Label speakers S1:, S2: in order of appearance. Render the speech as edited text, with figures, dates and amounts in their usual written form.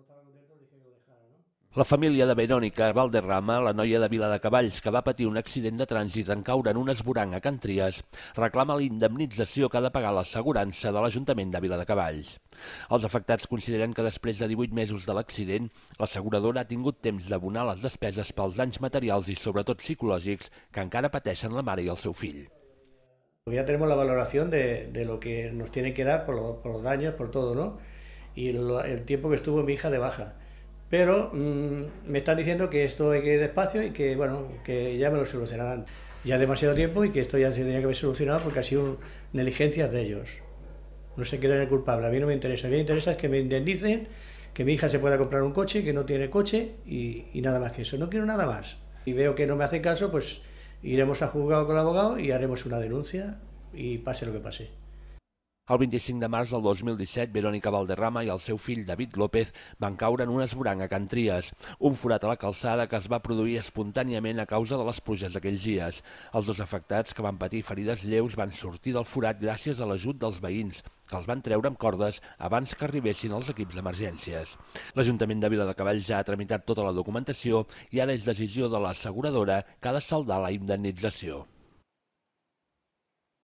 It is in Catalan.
S1: La família de Verónica Valderrama, la noia de Viladecavalls que va patir un accident de trànsit en caure en un esvoranc a Can Tries, reclama la indemnització que ha de pagar l'assegurança de l'Ajuntament de Viladecavalls. Els afectats consideren que després de 18 mesos de l'accident, l'asseguradora ha tingut temps d'abonar les despeses pels danys materials i sobretot psicològics que encara pateixen la mare i el seu fill.
S2: Ya tenemos la valoración de lo que nos tienen que dar por los daños, por todo, ¿no? Y el tiempo que estuvo mi hija de baja. Pero me están diciendo que esto hay que ir despacio y que, bueno, que ya me lo solucionarán. Ya demasiado tiempo y que esto ya se tenía que haber solucionado porque ha sido negligencias de ellos. No sé quién es el culpable, a mí no me interesa. A mí me interesa es que me indemnicen, que mi hija se pueda comprar un coche, que no tiene coche y nada más que eso. No quiero nada más. Y veo que no me hace caso, pues iremos a juzgado con el abogado y haremos una denuncia y pase lo que pase.
S1: El 25 de març del 2017, Verónica Valderrama i el seu fill David López van caure en un esvoranc a Can Tries, un forat a la calçada que es va produir espontàniament a causa de les pluges d'aquells dies. Els dos afectats, que van patir ferides lleus, van sortir del forat gràcies a l'ajut dels veïns, que els van treure amb cordes abans que arribessin els equips d'emergències. L'Ajuntament de Viladecavalls ja ha tramitat tota la documentació i ara és decisió de l'asseguradora que ha de saldar la indemnització.